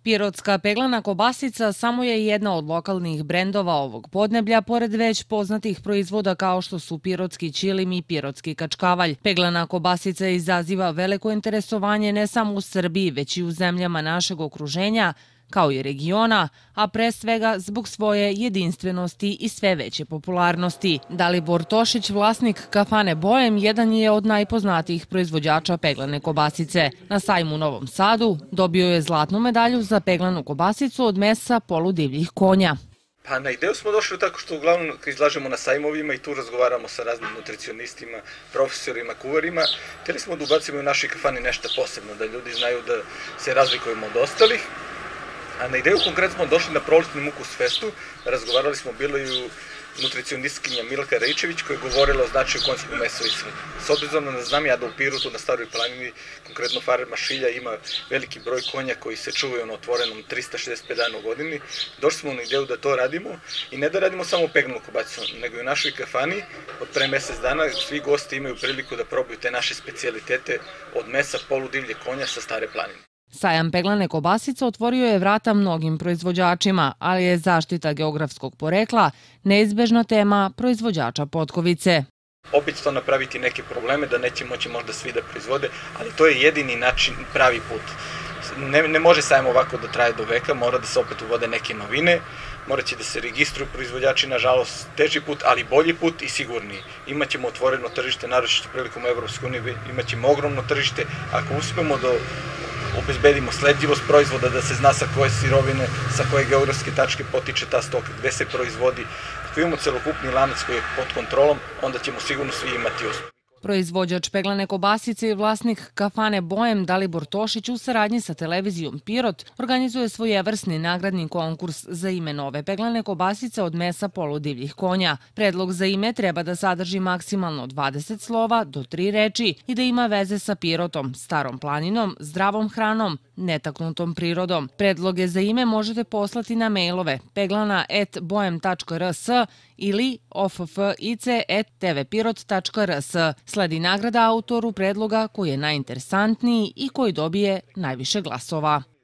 Pirotska peglana kobasica samo je jedna od lokalnih brendova ovog podneblja, pored već poznatih proizvoda kao što su pirotski ćilim i pirotski kačkavalj. Peglana kobasica izaziva veliko interesovanje ne samo u Srbiji, već i u zemljama našeg okruženja, kao i regiona, a pre svega zbog svoje jedinstvenosti i sve veće popularnosti. Dalibor Tošić, vlasnik kafane Bojem, jedan je od najpoznatijih proizvođača peglane kobasice. Na sajmu u Novom Sadu dobio je zlatnu medalju za peglanu kobasicu od mesa poludivljih konja. Pa na ideju smo došli tako što uglavnom izlažemo na sajmovima i tu razgovaramo sa raznim nutricionistima, profesorima, kuvarima. Htjeli smo da ubacimo u našoj kafani nešto posebno, da ljudi znaju da se razlikujemo od ostalih. A na ideju konkretno smo došli na proletni Ukus festu, razgovarali smo bilo i u nutricionistkinja Milka Rejčević koja je govorila o značaju konjskog mesa i sve. S obzirom da znam ja da u Pirotu na Staroj planini, konkretno farma Šilja, ima veliki broj konja koji se čuvaju na otvorenom 365 dana u godini, došli smo na ideju da to radimo i ne da radimo samo peglanu kobasicu, nego i u našoj kafani od pre mesec dana svi gosti imaju priliku da probaju te naše specijalitete od mesa poludivlje konja sa Stare planine. Sajam peglane kobasice otvorio je vrata mnogim proizvođačima, ali je zaštita geografskog porekla neizbežna tema proizvođača potkovice. Opet to napraviti neke probleme da neće moći možda svi da proizvode, ali to je jedini način, pravi put. Ne može sajam ovako da traje do veka, mora da se opet uvode neke novine, morat će da se registruju proizvođači, nažalost teži put, ali bolji put i sigurniji. Imaćemo otvoreno tržište, naročito prilikom Evropske unije, imaćemo ogromno tržište. Ako uspemo da obezbedimo sledljivost proizvoda, da se zna sa koje sirovine, sa koje geografske tačke potiče ta stoka, gde se proizvodi. Ako imamo celokupni lanac koji je pod kontrolom, onda ćemo sigurno svi imati uspeh. Proizvođač peglane kobasice i vlasnik kafane Bojem Dalibor Tošić u saradnji sa televizijom Pirot organizuje svojevrsni nagradni konkurs za ime nove peglane kobasice od mesa poludivljih konja. Predlog za ime treba da sadrži maksimalno 20 slova do 3 reči i da ima veze sa Pirotom, Starom planinom, zdravom hranom, netaknutom prirodom. Predloge za ime možete poslati na mailove peglana@bojem.rs ili offic@tvpirot.rs. Sledi nagrada autoru predloga koji je najinteresantniji i koji dobije najviše glasova.